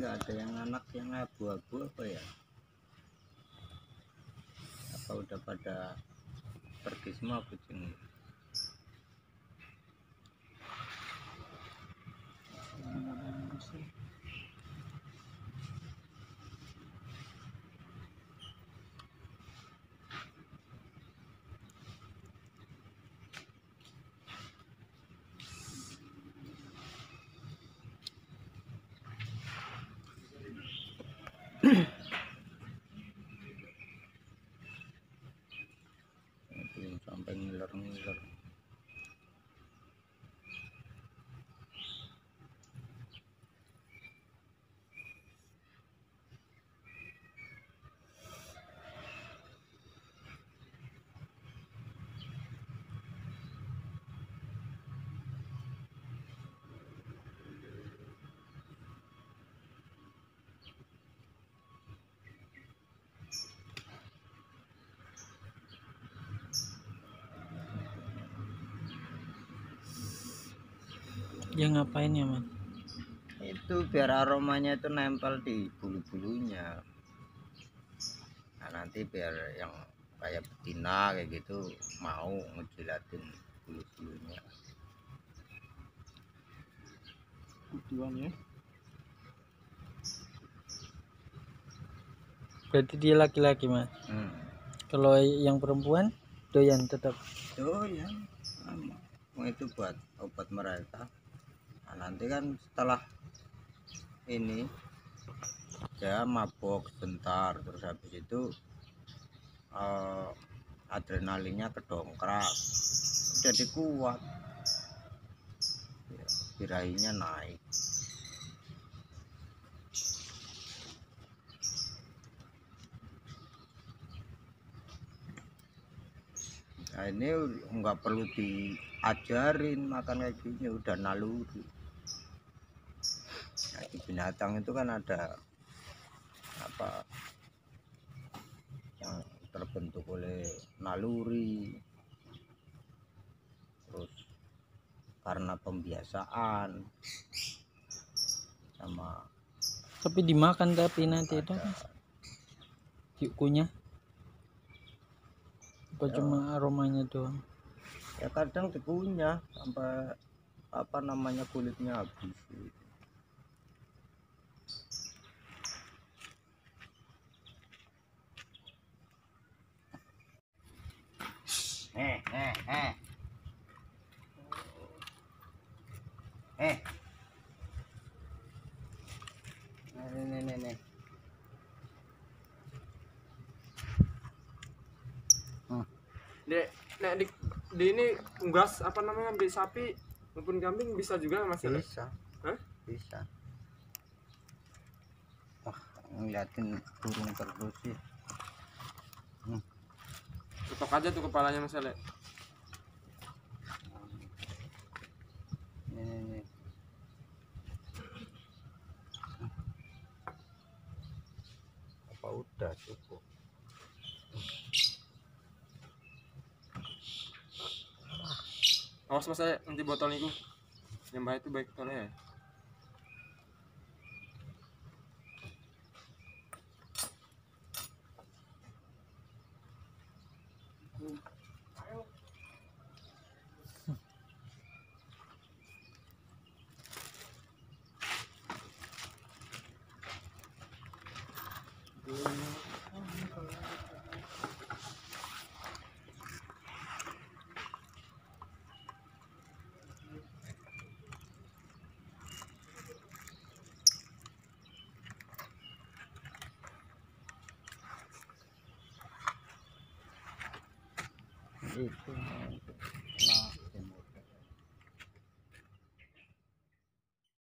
nggak ada yang anak yang abu-abu apa ya? Apa udah pada pergi semua kucing? Belum sampai ngiler-ngiler. Dia ngapain ya, Man? Itu biar aromanya itu nempel di bulu-bulunya. Nah, nanti biar yang kayak betina kayak gitu mau ngejilatin bulu-bulunya. Tujuan ya. Berarti dia laki-laki, Man. Kalau yang perempuan doyan tetap. Oh ya, sama. Mau itu buat obat mereka. Nah, nanti kan setelah ini dia mabok sebentar, terus habis itu adrenalinnya kedongkrak, jadi kuat, birahinya naik. Nah, ini nggak perlu diajarin makan kayak gini, udah naluri. Nah, di binatang itu kan ada apa yang terbentuk oleh naluri, terus karena pembiasaan sama. Tapi dimakan tapi nanti itu kunyah. Apa Ya. cuma aromanya doang? Ya kadang dikunyah sampai apa namanya kulitnya habis. Nih. Nek di ini unggas apa namanya di sapi maupun kambing bisa juga Mas? Bisa. Hah? Bisa. Wah, ngeliatin burung terus sih. Tutup aja tuh kepalanya Mas Le. Nih. Apa udah cukup? Awas Mas Le, nanti botol niku. Yang bahaya itu baik botolnya ya. Itu